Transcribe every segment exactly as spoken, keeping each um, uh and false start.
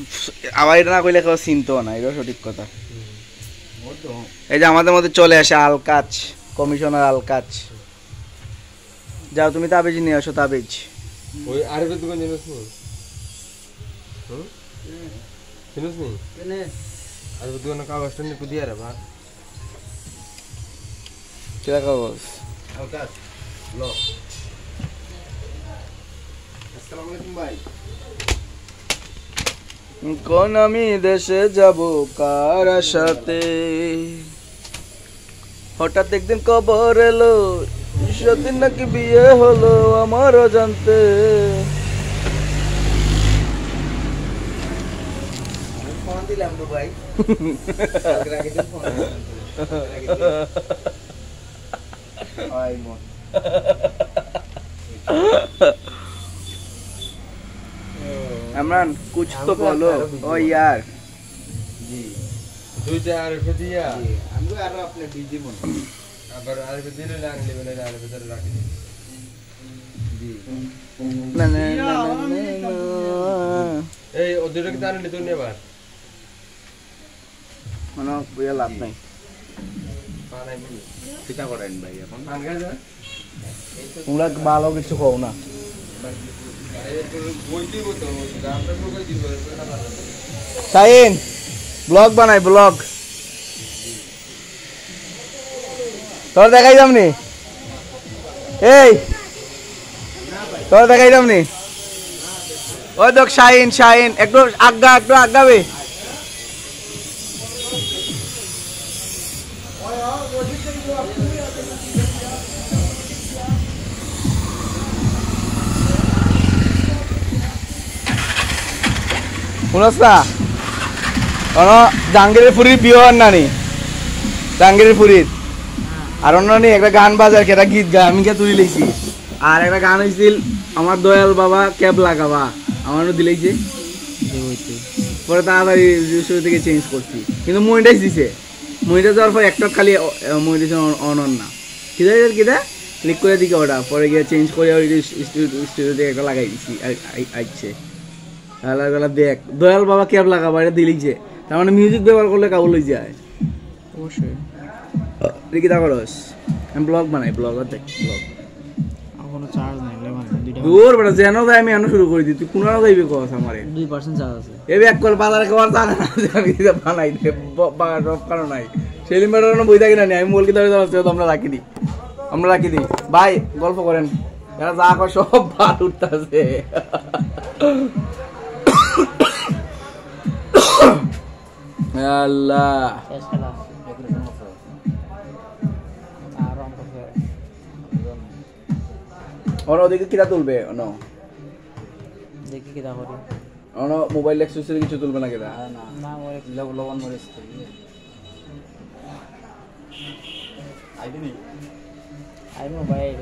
আবার এটা না কইলে কেউ চিনতো না, এটা সঠিক কথা। এই যে আমাদের মধ্যে চলে আসে আলকাজ, কমিশনার আলকাজ। যাও তুমি তাবিজ নিয়ে আসো, তাবিজ। ওই আরবের দোকান জানিস নি? হুম চিনিস নি? কেনে আরবের দোকানে কাগজটা নিয়ে দিয়ে রে ভাই। কিরা কাগজ? আলকাজ লো। আসসালামু আলাইকুম ভাই। কোন আমি দেশে যাব কার সাথে, হঠাৎ একদিন খবর এলো সেদিন নাকি বিয়ে হলো আমারও জানতে। ফোন দিলাম তো ভাই। इमरान कुछ तो बोलो। ओ यार जी দুইটা আরবে দিয়া हमको यार अपने बिजी मन আবার আরবে দিলে লাগাই নেবেন, আরবে ধরে রাখি জি না না না এই ওদের কি জানেন তো নেবার মানে বুয়া লাভ নাই। পানাই বলি কিটা করেন ভাই এখন? পান গাজা তোমরা ভালো কিছু কও না। শাহিন ব্লগ বানাই, ব্লগ তোর দেখাই যামনি, এই তোর দেখাই যামনি। ওই দেখ শাহিন, শাহিন একটু আজ্ঞা, একটু আজ্ঞাবে। শুনস না জাহাঙ্গীরের ফুরির বিয়ে হওয়ার নানি, জাহাঙ্গীরের ফুরির আর অন্য একটা গান বাজার একটা গীত গায়, আমি কে তুলি লেছি। আর একটা গান হয়েছিল আমার দয়াল বাবা ক্যাব লাগাবা, আমারও দিলেইছে। পরে তাড়াতাড়ি শুরু থেকে চেঞ্জ করছি, কিন্তু মনিটাইজ দিছে। মনিটাইজ দেওয়ার পর একটা খালি মনিটাইজেশন অন অন না, কিদা কিদা ক্লিক করে দিকে ওটা পরে গিয়ে চেঞ্জ করে স্টুডিও থেকে একটা লাগাই দিছি, আইছে দেখ দয়াল বাবা ক্যাব লাগাবা এটা দিলিছে। তার মানে মিউজিক ব্যবহার করলে কাবুল হয়ে যায়। অবশ্যই কিতা করস? আমি ব্লগ বানাই, ব্লগার দেখ ব্লগ। এখনো চার্জ নাই লেভেল দুইটা দূর বেটা যেন যাই আমি এনে শুরু করে দিই, তুই কোন যাইবি কস আমারে দুই পার্সেন্ট চার্জ আছে। এই এক কল বাজারে খাবার জানা না আমি এটা বানাই দে বাবা কারণ নাই সেলিম বেটার বই থাকি না, আমি বল কি দাঁড়িয়ে যাচ্ছে তো আমরা রাখি দিই, আমরা রাখি দিই। ভাই গল্প করেন, এরা যা কর সব ভাত উঠতেছে। আল্লাহ শেষ খেলা আর অঙ্ক ফের ওরা ওদিকে কিরা তুলবে? অন দেখি কি দা করি। অন মোবাইল অ্যাক্সেসরি কিছু তুলবে না কিরা? না না ওরে লবণ মরিচ তো আইবি আই মোবাইল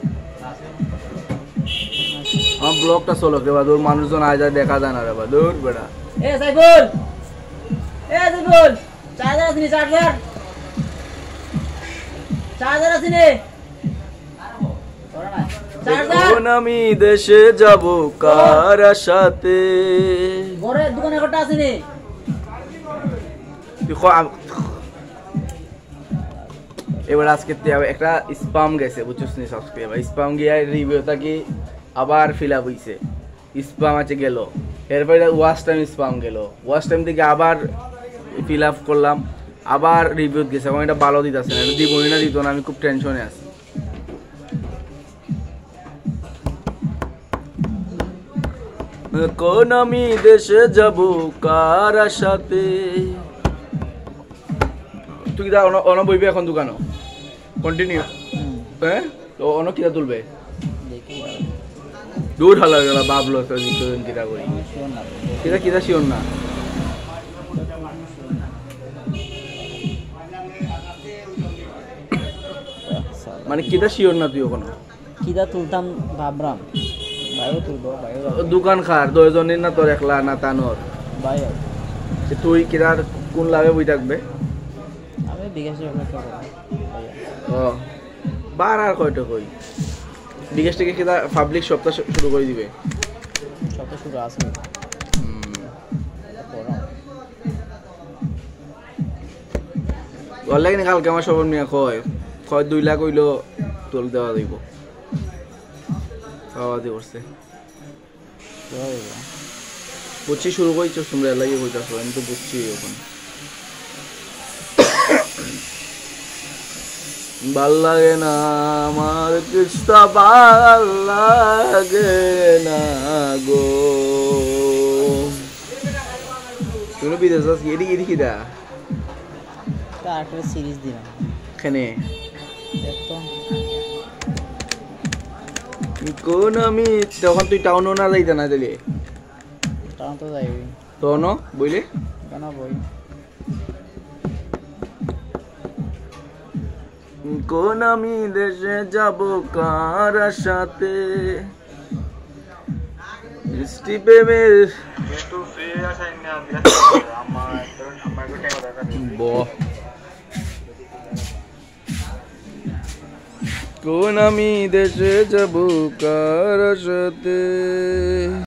আমার ব্লগটা চলো রে বাদুর, মানুষজন আয় যায় দেখা যায় না রে বাদুর বেটা। এ সাইফুল, এ সাইফুল চার্জার আছে নি? চার্জার চার্জার আছে নি? কোন আমি দেশে যাব কার সাথে, ঘরে দোকানে কটা আছে নি? এবার আজকে একটা স্পাম গেছে বুঝছিস নি সাবস্ক্রাইবার, স্পাম গিয়ে রিভিউটা কি আবার ফিল আপ হইছে, স্পাম আছে গেল, এরপরে ওয়াচ টাইম স্পাম গেল, ওয়াচ টাইম থেকে আবার ফিল আপ করলাম, আবার রিভিউ গেছে। এখন এটা ভালো দিতেছে না, দিবই না দিত না, আমি খুব টেনশনে আছি। কোন আমি দেশে যাব কার সাথে, তুই কি অন বইবি এখন দোকানো কন্টিনিউ? হ্যাঁ তো অন কিটা তুলবে? দূর হালা গেলা বাবলো কিটা করি কিটা কিটা শিওর না। মানে কিটা শিওর না তুই ওখানে? কিটা তুলতাম ভাবরাম ভাইও তুলবো, ভাইও দোকান খার দুইজনের না তোর একলা না তানোর ভাইও তুই কিটার কোন লাভে বই থাকবে? আমি বিকাশে ও বার আর কয়টা কই বিকাশ থেকে কিটা পাবলিক সপ্তাহ শুরু করে দিবে, সপ্তাহ শুরু আছে ওর লাগে কালকে আমার সবর মিয়া কয় কয় দুই লাখ হইলো তোল দেওয়া দিব খাওয়া দিয়ে করছে বুঝছি শুরু করছো তোমরা লাগে কইতাছো আমি তো বুঝছি এখন ভাল লাগে না আমার কিস্তা ভাল লাগে না গো তুমি বিদেশ আছি এদিকে এদিকে দা একটা সিরিজ দিলাম এখানে দেখতো কোন আমি তখন তুই টাউনও না যাইতে না দিলে টাউন তো যাইবি তখনও বইলে কেন বই কোন আমি দেশে যাব কার সাথে বৃষ্টি প্রেমের কোন আমি দেশে যাব কার সাথে